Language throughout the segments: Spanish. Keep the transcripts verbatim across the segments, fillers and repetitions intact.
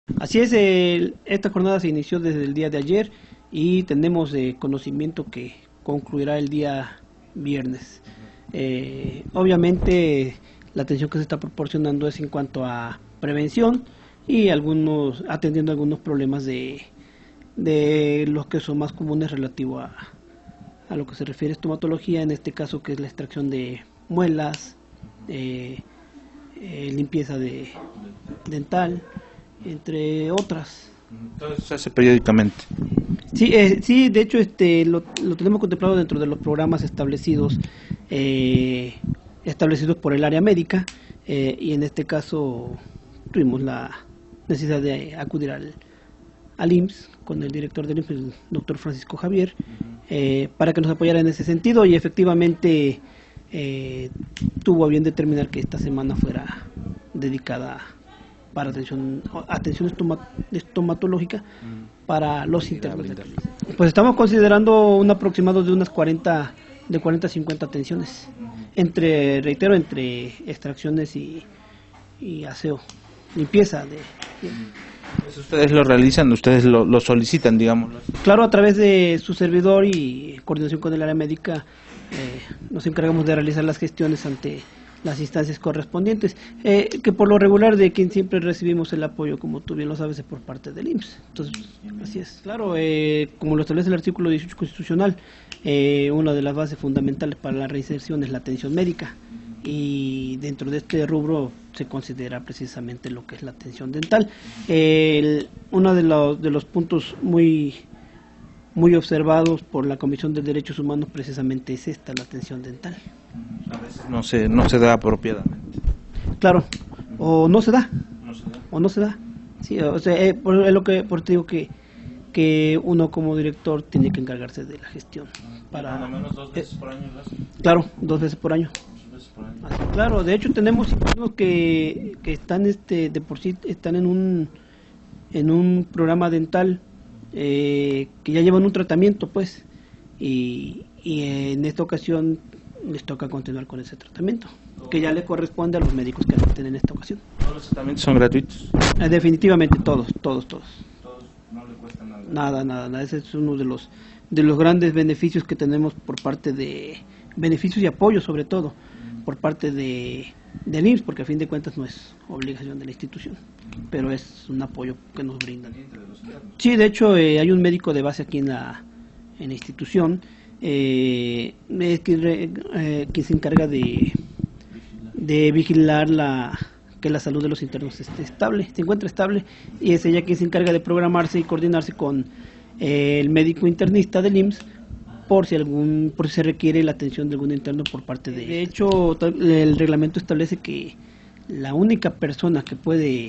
Así es, el- esta jornada se inició desde el día de ayer y tenemos eh, conocimiento que concluirá el día viernes. Eh, obviamente la atención que se está proporcionando es en cuanto a prevención y algunos atendiendo algunos problemas de, de los que son más comunes relativo a, a lo que se refiere a estomatología, en este caso que es la extracción de muelas, eh, eh, limpieza de dental, entre otras. Todo eso se hace periódicamente. Sí, eh, sí, de hecho, este, lo, lo tenemos contemplado dentro de los programas establecidos, eh, establecidos por el área médica, eh, y en este caso tuvimos la necesidad de acudir al, al I M S S con el director del I M S S, el doctor Francisco Javier, eh, para que nos apoyara en ese sentido y efectivamente eh, tuvo a bien determinar que esta semana fuera dedicada para atención atención estoma, estomatológica para los internos. Pues estamos considerando un aproximado de unas cuarenta de cuarenta a cincuenta atenciones entre, reitero, entre extracciones y, y aseo, limpieza de, Pues ustedes lo realizan, ustedes lo, lo solicitan, digamos. claro, a través de su servidor y coordinación con el área médica, eh, nos encargamos de realizar las gestiones ante las instancias correspondientes, eh, que por lo regular de quien siempre recibimos el apoyo, como tú bien lo sabes, es por parte del I M S S. Entonces, así es. Claro, eh, como lo establece el artículo dieciocho constitucional, eh, una de las bases fundamentales para la reinserción es la atención médica, y dentro de este rubro se considera precisamente lo que es la atención dental. El, uno de los, de los puntos muy muy observados por la Comisión de Derechos Humanos precisamente es esta, la atención dental. A veces no se, no se da apropiadamente. Claro, o no se da, No se da. o no se da. Sí, o sea, eh, por, es lo que por te digo que que uno como director tiene que encargarse de la gestión para Al menos dos veces eh, por año lo hacen. claro, dos veces por año. Dos veces por año. Así, claro, de hecho tenemos internos que que están este de por sí están en un en un programa dental, eh, que ya llevan un tratamiento, pues, y, y en esta ocasión les toca continuar con ese tratamiento, que ya le corresponde a los médicos que asisten en esta ocasión. ¿Todos los tratamientos son gratuitos? Eh, definitivamente todos, todos, todos. Todos, no le cuesta nada. Nada, nada, nada. Ese es uno de los de los grandes beneficios que tenemos por parte de beneficios y apoyo, sobre todo por parte de del I M S S, porque a fin de cuentas no es obligación de la institución, pero es un apoyo que nos brindan. Sí, de hecho, eh, hay un médico de base aquí en la en la institución, eh, es quien, re- eh, quien se encarga de de vigilar la que la salud de los internos esté estable, se encuentra estable, y es ella quien se encarga de programarse y coordinarse con eh, el médico internista del I M S S por si algún por si se requiere la atención de algún interno por parte de. De hecho, ta- el reglamento establece que la única persona que puede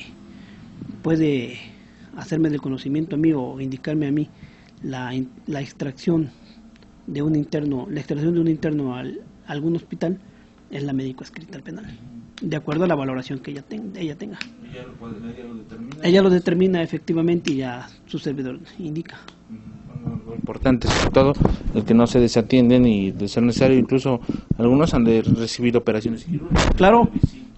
puede hacerme del conocimiento a mí o indicarme a mí la, in- la extracción de un interno, la extracción de un interno al, a algún hospital es la médico adscrita al penal, de acuerdo a la valoración que ella, ten- ella tenga. Ella lo, puede, ella lo determina. Ella lo determina efectivamente y ya su servidor indica. Bueno, lo importante es sobre todo el que no se desatienden y de ser necesario incluso algunos han de recibir operaciones quirúrgicas. Claro,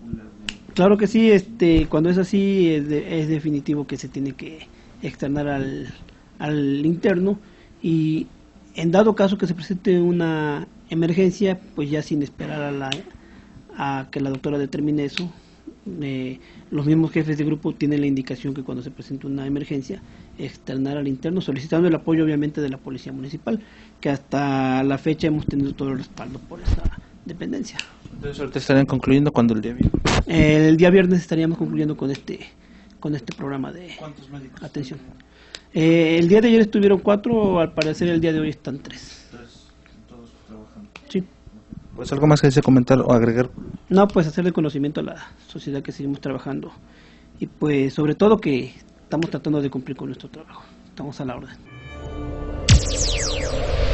claro que sí, este, cuando es así es, de- es definitivo que se tiene que externar al, al interno, y en dado caso que se presente una emergencia, pues ya sin esperar a, la, a que la doctora determine eso, eh, los mismos jefes de grupo tienen la indicación que cuando se presente una emergencia, externar al interno, solicitando el apoyo obviamente de la Policía Municipal, que hasta la fecha hemos tenido todo el respaldo por esa dependencia. Entonces ahorita estarían concluyendo cuando el día viene. El día viernes estaríamos concluyendo con este con este programa de ¿Cuántos médicos? atención. Eh, el día de ayer estuvieron cuatro, al parecer el día de hoy están tres. Tres, todos trabajando. Sí. Pues algo más que desee comentar o agregar. No, pues hacer de conocimiento a la sociedad que seguimos trabajando, y pues sobre todo que estamos tratando de cumplir con nuestro trabajo. Estamos a la orden.